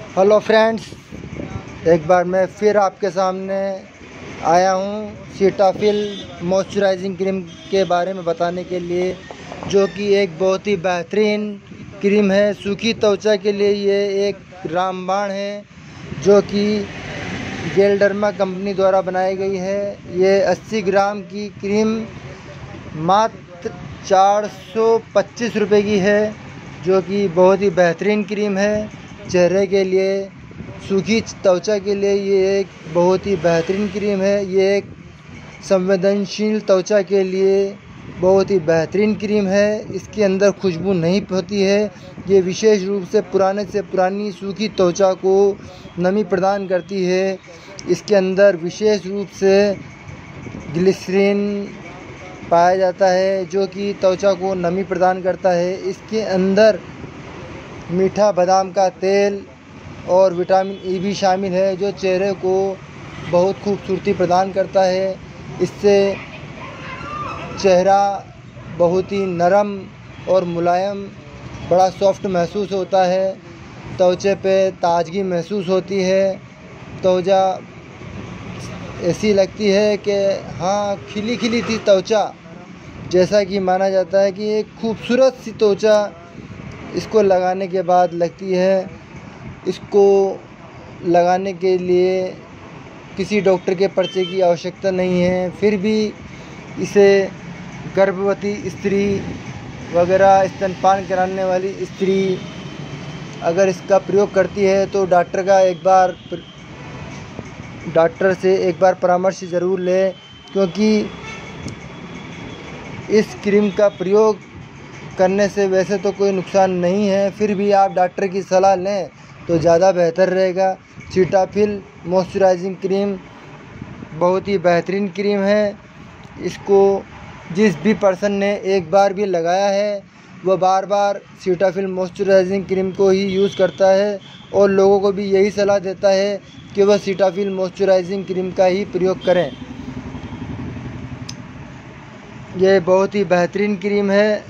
Hello friends, एक बार मैं फिर आपके सामने आया हूँ सीटाफिल मॉइस्चराइजिंग क्रीम के बारे में बताने के लिए, जो कि एक बहुत ही बेहतरीन क्रीम है। सूखी त्वचा के लिए ये एक रामबाण है, जो कि गेलडर्मा कंपनी द्वारा बनाई गई है। ये 80 ग्राम की क्रीम मात्र 425 रुपये की है, जो कि बहुत ही बेहतरीन क्रीम है। चेहरे के लिए, सूखी त्वचा के लिए ये एक बहुत ही बेहतरीन क्रीम है। ये एक संवेदनशील त्वचा के लिए बहुत ही बेहतरीन क्रीम है। इसके अंदर खुशबू नहीं होती है। ये विशेष रूप से पुराने से पुरानी सूखी त्वचा को नमी प्रदान करती है। इसके अंदर विशेष रूप से ग्लिसरीन पाया जाता है, जो कि त्वचा को नमी प्रदान करता है। इसके अंदर मीठा बादाम का तेल और विटामिन ई भी शामिल है, जो चेहरे को बहुत खूबसूरती प्रदान करता है। इससे चेहरा बहुत ही नरम और मुलायम, बड़ा सॉफ्ट महसूस होता है। त्वचा पे ताजगी महसूस होती है। त्वचा ऐसी लगती है कि हाँ, खिली खिली थी त्वचा, जैसा कि माना जाता है कि एक खूबसूरत सी त्वचा इसको लगाने के बाद लगती है। इसको लगाने के लिए किसी डॉक्टर के पर्चे की आवश्यकता नहीं है। फिर भी इसे गर्भवती स्त्री वगैरह, स्तनपान कराने वाली स्त्री अगर इसका प्रयोग करती है तो डॉक्टर से एक बार परामर्श ज़रूर लें, क्योंकि इस क्रीम का प्रयोग करने से वैसे तो कोई नुकसान नहीं है। फिर भी आप डॉक्टर की सलाह लें तो ज़्यादा बेहतर रहेगा। सीटाफिल मॉइस्चराइजिंग क्रीम बहुत ही बेहतरीन क्रीम है। इसको जिस भी पर्सन ने एक बार भी लगाया है, वह बार बार सीटाफिल मॉइस्चराइजिंग क्रीम को ही यूज़ करता है, और लोगों को भी यही सलाह देता है कि वह सीटाफिल मॉइस्चराइजिंग क्रीम का ही प्रयोग करें। यह बहुत ही बेहतरीन क्रीम है।